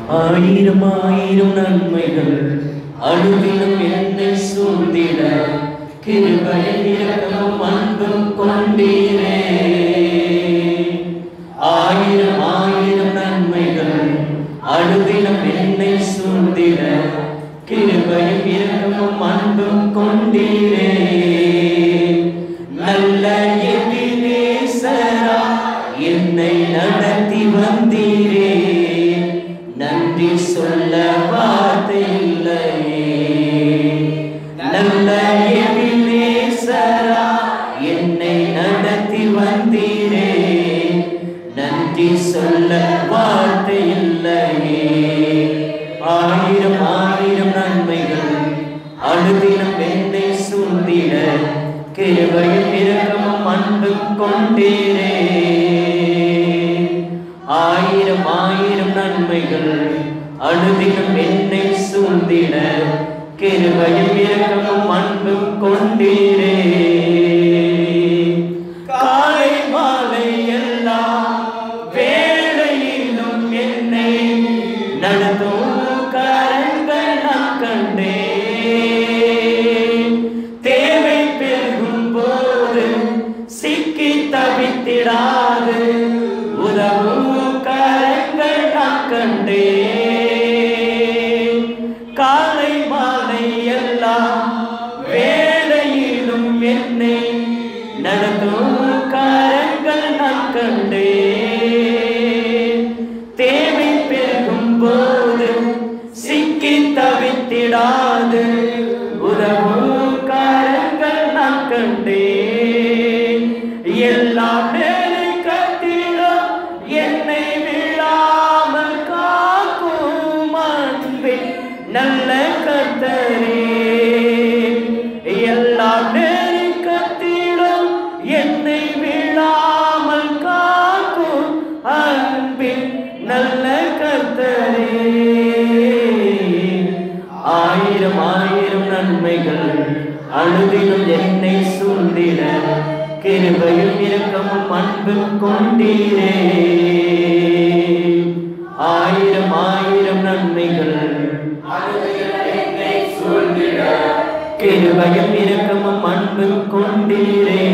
ஆயிரம் ஆயிரம் நன்மைகள் அனுதினம் என்னை சூழ்ந்திட கிருபையும் இரக்கமும் அன்பும் கொண்டீரே. ஆயிரம் ஆயிரம் நன்மைகள் அனுதினம் என்னை சூழ்ந்திட கிருபையும் இரக்கமும் அன்பும் கொண்டீரே. நல்ல எபினேசரா என்னை நடத்தி வந்தீரே. நன்றி சொல்ல வார்த்தை இல்லையே. நல்ல எபினேசரா என்னை நடத்தி வந்தீரே. நன்றி சொல்ல வார்த்தை இல்லையே. ஆயிரம் ஆயிரம் நன்மைகள் அனுதினம் என்னை சூழ்ந்திட கிருபையும் இரக்கமும் அன்பும் கொண்டீரே. ஆயிரம் ஆயிரம் நன்மைகள் அனுதினம் என்னை சூழ்ந்திட கிருபையும் இரக்கமும் அன்பும் கொண்டீரே. காலை மாலை எல்லாம் வேளையிலும் என்னை நடத்தும் கரங்கள் நான் கண்டேன். தேவை பெருகும் போது சிக்கி தவித்திடாது உதவும் கரங்கள் நான் கண்டேன். காலை மாலை எல்லாம் வேளையிலும் என்னை நடத்தும் கரங்கள் நான் கண்டேன். தேவை பெருகும் போது சிக்கி தவித்திடாது உதவும் கரங்கள் நான் கண்டேன். எல்லா நெருக்கத்திலும் என்னை விழாமல் காக்கும் அன்பே நல்ல கர்த்தரே. எல்லா நெருக்கத்திலும் என்னை விழாமல் காக்கும் அன்பே நல்ல கர்த்தரே. ஆயிரம் ஆயிரம் நன்மைகள் அனுதினம் என்னை சூழ்ந்திட கிருபையும் இரக்கமும் அன்பும் கொண்டீரே. ஆயிரம் ஆயிரம் நன்மைகள் அனுதினம் என்னை சூழ்ந்திட கிருபையும் இரக்கமும் அன்பும் கொண்டீரே.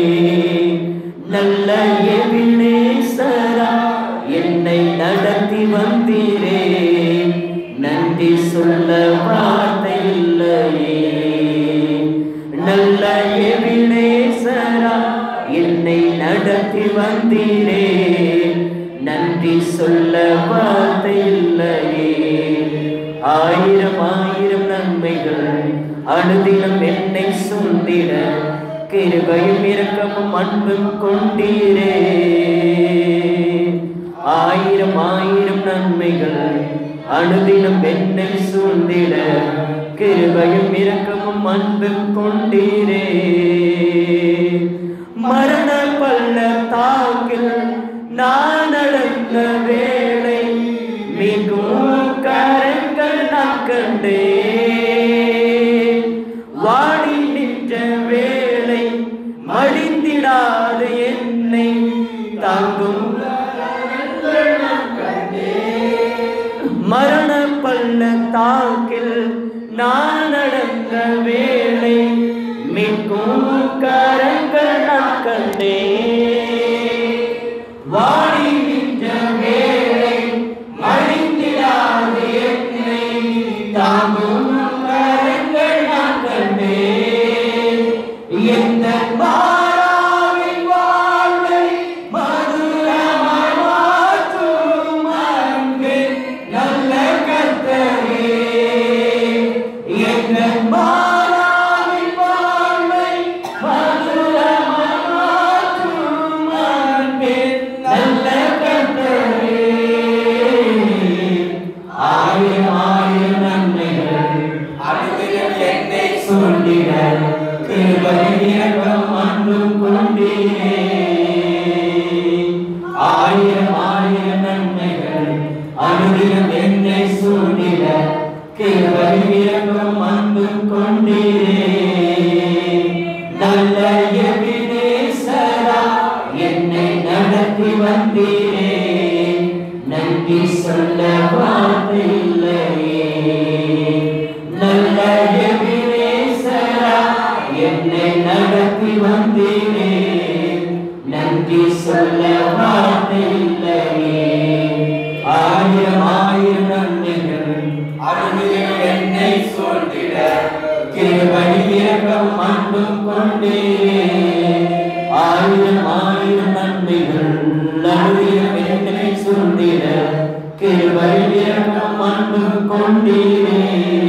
நல்ல எபினேசரா என்னை நடத்தி வந்தீரே. நன்றி சொல்ல வார்த்தை இல்லையே. நல்ல எபினேசரா என்னை நடத்தி வந்தீரே. நன்றி சொல்ல வார்த்தை இல்லையே. ஆயிரம் ஆயிரம் நன்மைகள் அனுதினம் என்னை சூழ்ந்திட கிருபையும் இரக்கமும் அன்பும் கொண்டீரே. ஆயிரம் ஆயிரம் நன்மைகள் அனுதினம் என்னை சூழ்ந்திட கிருபையும் இரக்கமும் அன்பும் கொண்டீரே. மரண பள்ளத்தாக்கில் நான் நடந்த வேளை மிகவும் கரங்கள் நான் கண்டேன். வாடி நின்ற வேளை மடிந்திடாது என்னை தாங்கும் மரண பள்ளத்தாக்கில் நான் நடந்த வேளை மிகவும் கரங்கள் நான் கண்டேன். வாடி நின்ற வேளை மடிந்திடாது என்னை தாங்கும் கரங்கள் நான் கண்டேன். எந்த மாறாவின் வாழ்வை மதுரமாய் மாற்றும் அன்பே நல்ல கர்த்தரே. எந்த மாறாவின் வாழ்வை மதுரமாய் மாற்றும் அன்பே நல்ல கர்த்தரே. ஆயிரம் ஆயிரம் நன்மைகள் அனுதினம் என்னை சூழ்ந்திட கிருபையும் இரக்கமும் அன்பும் கொண்டீரே. ஆயிரம் ஆயிரம் நன்மைகள் அனுதினம் என்னை சூழ்ந்திட கிருபையும் இரக்கமும் அன்பும் கொண்டீரே. நல்ல எபினேசரா என்னை நடத்தி வந்தீரே. நன்றி சொல்ல சூழ்ந்திட கிருபை இரக்கம் அன்பும் கொண்டீரே. ஆயிரம் ஆயிரம் நன்மைகள் அனுதினம் என்னை சூழ்ந்திட கிருபை இரக்கம் அன்பும் கொண்டீரே.